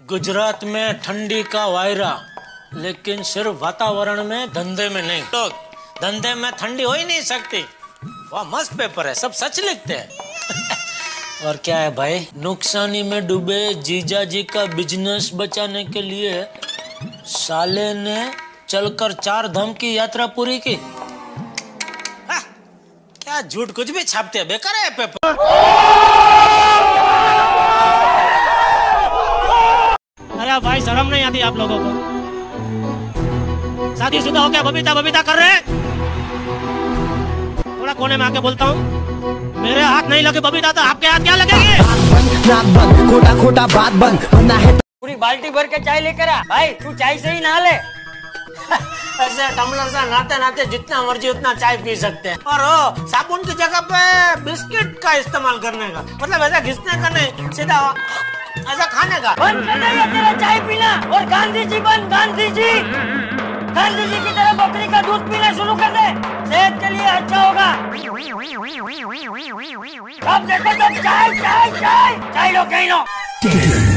गुजरात में ठंडी का वायरा, लेकिन सिर्फ वातावरण में, धंधे में नहीं। तो धंधे में ठंडी हो ही नहीं सकती। वाह मस्त पेपर है, सब सच लिखते हैं। और क्या है भाई, नुकसानी में डूबे जीजा जी का बिजनेस बचाने के लिए साले ने चलकर 4 धाम की यात्रा पूरी की। क्या झूठ कुछ भी छापते हैं, बेकार है पेपर। अरे भाई शर्म नहीं आती आप लोगों को? शादीशुदा हो क्या बबीता बबीता कर रहे हैं? थोड़ा कोने में आके बोलता हूँ, मेरे हाथ नहीं लगे बबीता तो आपके हाथ क्या लगेंगे? खोटा खोटा बात बंद बनना है। पूरी बाल्टी भर के चाय लेकर आ भाई, तू चाय से ही नहा ले। ऐसे टम्बलर से नहाते नहाते जितना मर्जी उतना चाय पी सकते हैं। और साबुन की जगह पे बिस्किट का इस्तेमाल करने का, मतलब ऐसा घिसने का नहीं, सीधा ऐसा खाने का। बंद कर देगा तेरा चाय पीना। और गांधी जी बन, गांधी जी की तरह बकरी का दूध पीना शुरू कर दे, सेहत के लिए अच्छा होगा। अब देखो तो चाय चाय चाय चाय लो कहीं लो।